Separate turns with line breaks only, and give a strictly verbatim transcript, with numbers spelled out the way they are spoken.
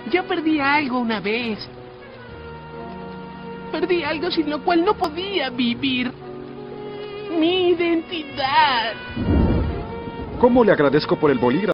Ya perdí algo una vez. Perdí algo sin lo cual no podía vivir. Mi identidad.
¿Cómo le agradezco por el bolígrafo?